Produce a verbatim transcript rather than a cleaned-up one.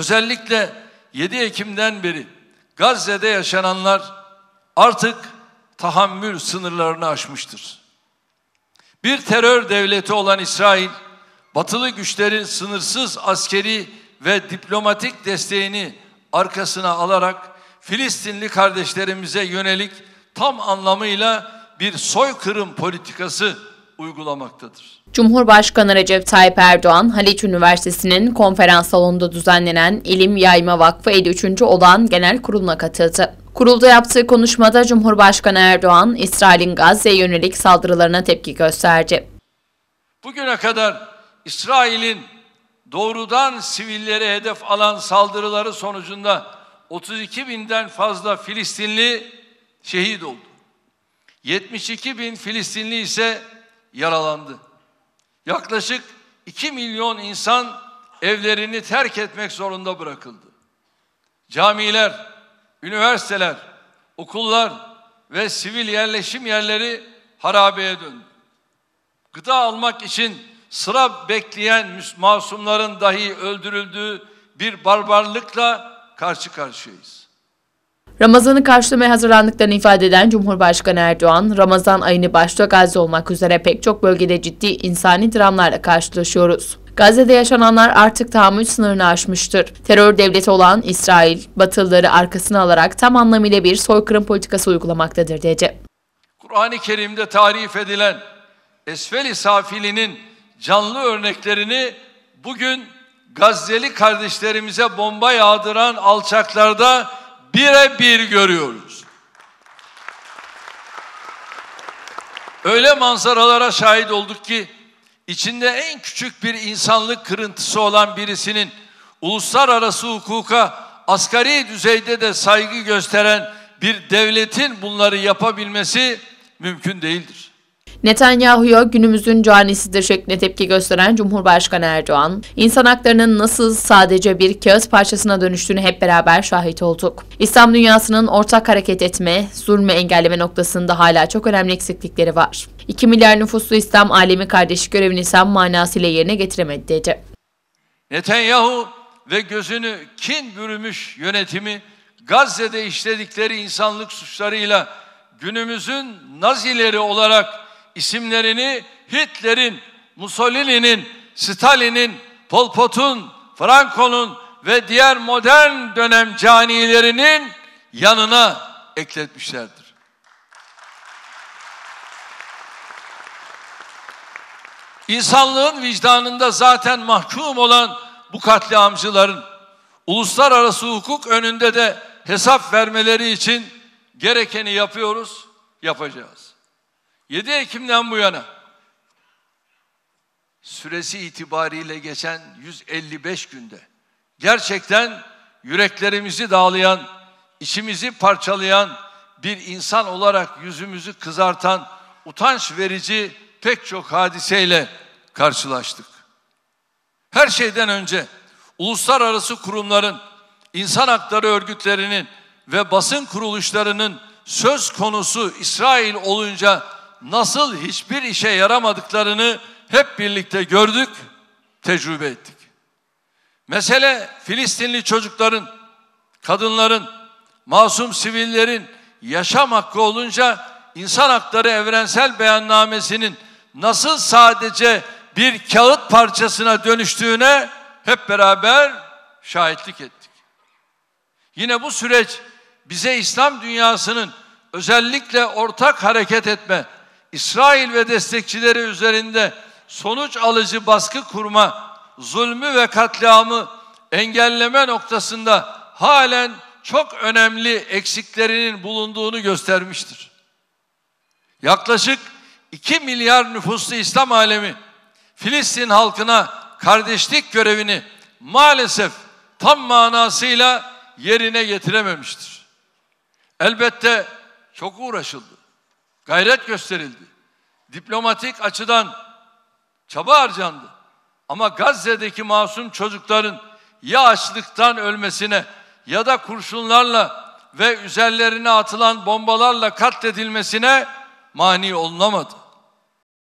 Özellikle yedi Ekim'den beri Gazze'de yaşananlar artık tahammül sınırlarını aşmıştır. Bir terör devleti olan İsrail, batılı güçlerin sınırsız askeri ve diplomatik desteğini arkasına alarak Filistinli kardeşlerimize yönelik tam anlamıyla bir soykırım politikası uygulamaktadır. Cumhurbaşkanı Recep Tayyip Erdoğan, Haliç Üniversitesi'nin konferans salonunda düzenlenen İlim Yayma Vakfı elli üçüncü Olağan Genel Kurulu'na katıldı. Kurulda yaptığı konuşmada Cumhurbaşkanı Erdoğan, İsrail'in Gazze'ye yönelik saldırılarına tepki gösterdi. Bugüne kadar İsrail'in doğrudan sivilleri hedef alan saldırıları sonucunda otuz iki binden fazla Filistinli şehit oldu. yetmiş iki bin Filistinli ise yaralandı. Yaklaşık iki milyon insan evlerini terk etmek zorunda bırakıldı. Camiler, üniversiteler, okullar ve sivil yerleşim yerleri harabeye döndü. Gıda almak için sıra bekleyen masumların dahi öldürüldüğü bir barbarlıkla karşı karşıyayız. Ramazan'ı karşılamaya hazırlandıklarını ifade eden Cumhurbaşkanı Erdoğan, Ramazan ayını başta Gazze olmak üzere pek çok bölgede ciddi insani dramlarla karşılaşıyoruz. Gazze'de yaşananlar artık tahammül sınırını aşmıştır. Terör devleti olan İsrail, Batılıları arkasına alarak tam anlamıyla bir soykırım politikası uygulamaktadır dedi. Kur'an-ı Kerim'de tarif edilen Esfel-i Safili'nin canlı örneklerini bugün Gazze'li kardeşlerimize bomba yağdıran alçaklarda birebir görüyoruz. Öyle manzaralara şahit olduk ki içinde en küçük bir insanlık kırıntısı olan birisinin uluslararası hukuka asgari düzeyde de saygı gösteren bir devletin bunları yapabilmesi mümkün değildir. Netanyahu'ya günümüzün canisidir şeklinde tepki gösteren Cumhurbaşkanı Erdoğan, insan haklarının nasıl sadece bir kağıt parçasına dönüştüğünü hep beraber şahit olduk. İslam dünyasının ortak hareket etme, zulmü engelleme noktasında hala çok önemli eksiklikleri var. iki milyar nüfuslu İslam alemi kardeşlik görevini tam manasıyla yerine getiremedi dedi. Netanyahu ve gözünü kin bürümüş yönetimi Gazze'de işledikleri insanlık suçlarıyla günümüzün Nazileri olarak isimlerini Hitler'in, Mussolini'nin, Stalin'in, Pol Pot'un, Franco'nun ve diğer modern dönem canilerinin yanına ekletmişlerdir. İnsanlığın vicdanında zaten mahkum olan bu katliamcıların uluslararası hukuk önünde de hesap vermeleri için gerekeni yapıyoruz, yapacağız. yedi Ekim'den bu yana süresi itibariyle geçen yüz elli beş günde gerçekten yüreklerimizi dağlayan, içimizi parçalayan, bir insan olarak yüzümüzü kızartan, utanç verici pek çok hadiseyle karşılaştık. Her şeyden önce uluslararası kurumların, insan hakları örgütlerinin ve basın kuruluşlarının söz konusu İsrail olunca nasıl hiçbir işe yaramadıklarını hep birlikte gördük, tecrübe ettik. Mesele Filistinli çocukların, kadınların, masum sivillerin yaşam hakkı olunca İnsan Hakları Evrensel Beyannamesi'nin nasıl sadece bir kağıt parçasına dönüştüğüne hep beraber şahitlik ettik. Yine bu süreç bize İslam dünyasının özellikle ortak hareket etme, İsrail ve destekçileri üzerinde sonuç alıcı baskı kurma, zulmü ve katliamı engelleme noktasında halen çok önemli eksiklerinin bulunduğunu göstermiştir. Yaklaşık iki milyar nüfuslu İslam alemi Filistin halkına kardeşlik görevini maalesef tam manasıyla yerine getirememiştir. Elbette çok uğraşıldı, gayret gösterildi, diplomatik açıdan çaba harcandı. Ama Gazze'deki masum çocukların ya açlıktan ölmesine ya da kurşunlarla ve üzerlerine atılan bombalarla katledilmesine mani olunamadı.